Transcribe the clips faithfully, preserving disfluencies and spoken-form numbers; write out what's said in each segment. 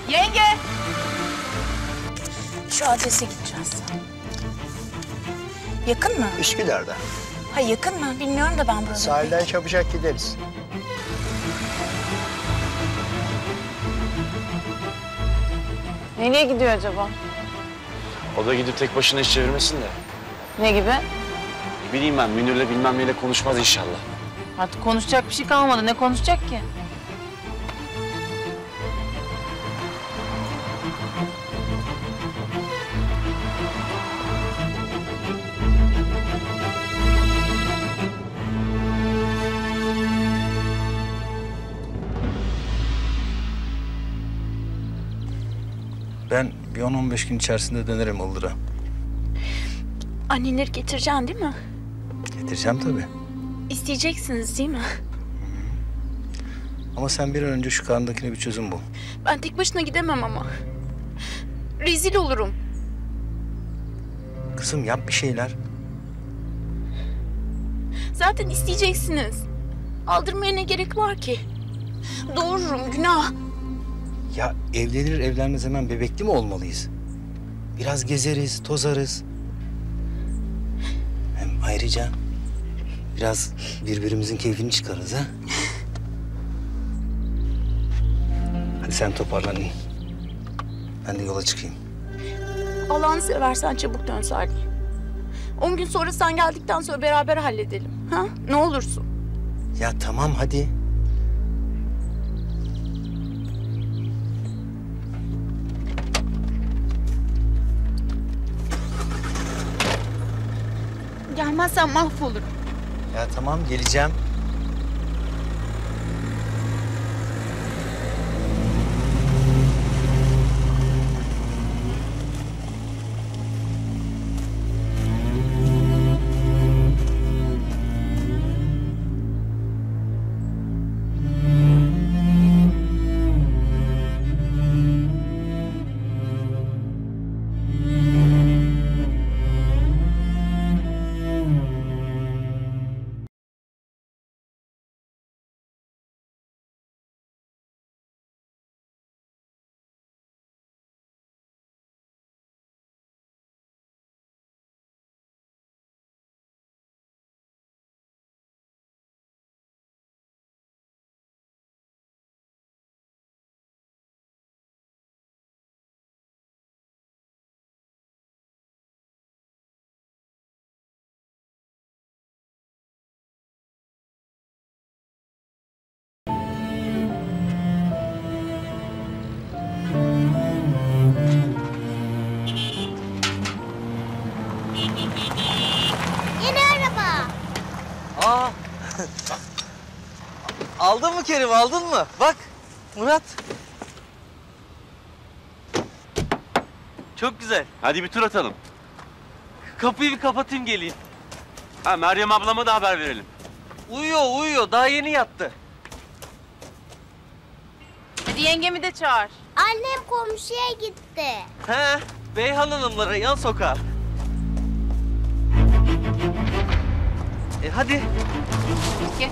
Yenge! Şu adrese gideceğiz. Yakın mı? Üsküdar'da. Ha yakın mı? Bilmiyorum da ben burada. Sahilden çabucak gideriz. Nereye gidiyor acaba? O da gidip tek başına iş çevirmesin de. Ne gibi? Ne bileyim ben, Münir'le bilmem neyle konuşmaz inşallah. Artık konuşacak bir şey kalmadı. Ne konuşacak ki? Ben bir on on beş gün içerisinde dönerim Ildır'a. Anneleri getireceksin değil mi? Getireceğim tabii. İsteyeceksiniz değil mi? Ama sen bir an önce şu karnındakine bir çözüm bul. Ben tek başına gidemem ama. Rezil olurum. Kızım yap bir şeyler. Zaten isteyeceksiniz. Aldırmaya ne gerek var ki? Doğururum, günah. Ya evlenir evlenmez hemen bebekli mi olmalıyız? Biraz gezeriz, tozarız. Hem ayrıca biraz birbirimizin keyfini çıkarırız ha. Hadi sen toparlan in. Ben de yola çıkayım. Allah'ını seversen çabuk dön Salih. On gün sonra sen geldikten sonra beraber halledelim. Ha? Ne olursun. Ya tamam hadi. Gelmezsen mahvolurum. Ya tamam geleceğim. Aa! Aldın mı Kerim, aldın mı? Bak Murat. Çok güzel. Hadi bir tur atalım. Kapıyı bir kapatayım geleyim. Ha, Meryem ablama da haber verelim. Uyuyor, uyuyor. Daha yeni yattı. Hadi yengemi de çağır. Annem komşuya gitti. He, Beyhan Hanımlara yan sokağa. E hadi. Geç.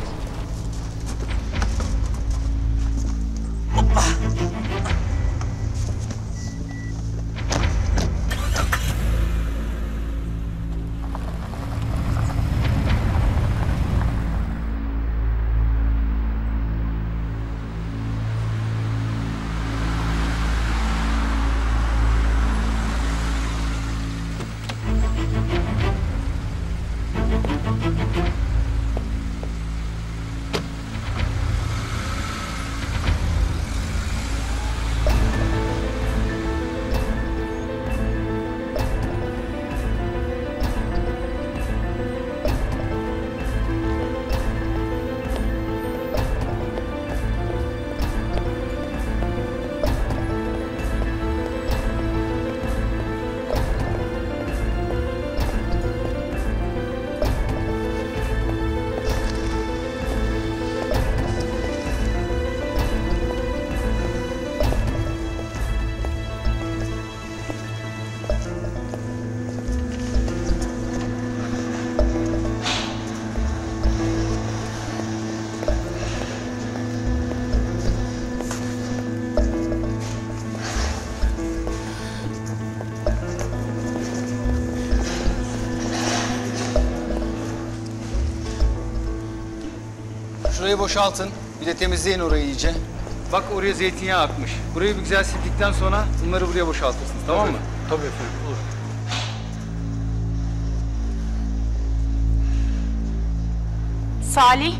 Burayı boşaltın. Bir de temizleyin orayı iyice. Bak oraya zeytinyağı akmış. Burayı bir güzel sildikten sonra bunları buraya boşaltırsınız, tamam mı? Tabii efendim, olur. Salih.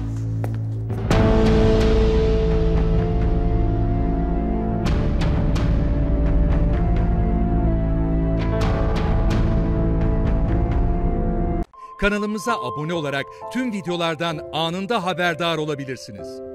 Kanalımıza abone olarak tüm videolardan anında haberdar olabilirsiniz.